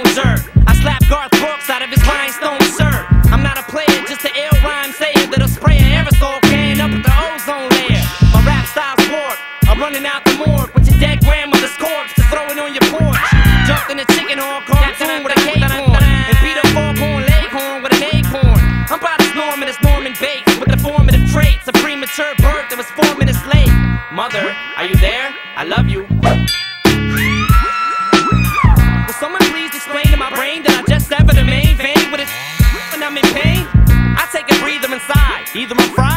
rhinestone jerk. I slap Garth Brooks out of his rhinestone shirt. I'm not a player, just an ill rhyme sayer that'll spray an aerosol can up at the ozone layer. My rap style's warped. I'm running out the morgue with your dead grandmother's corpse to throw it on your porch. Jumped in a chicken horn cartoon with a cake horn, and beat a four-corn leghorn with an acorn. I'm about as Norman as Norman Bates, with the formative traits of premature birth that was 4 minutes late. Mother, are you there? I love you. Will someone please explain to my brain that I just severed the main vein with it when I'm in pain? I take a breather inside. Either I'm fried